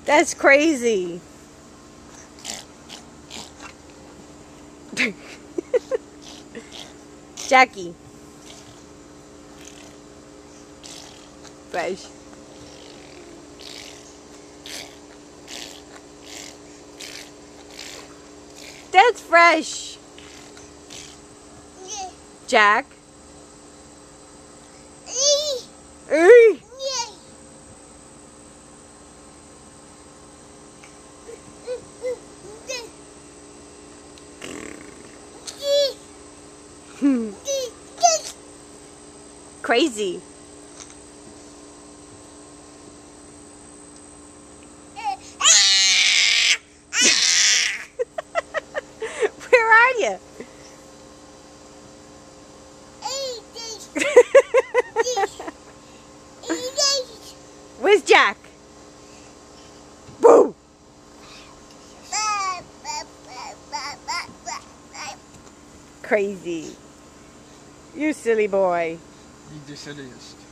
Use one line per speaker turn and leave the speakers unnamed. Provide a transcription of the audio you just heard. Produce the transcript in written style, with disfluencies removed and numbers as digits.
That's crazy. Jackie. Fresh. That's fresh. Jack. Hey. Crazy. Where are you? Where's Jack? Boo! Crazy. You silly boy.
You the silliest.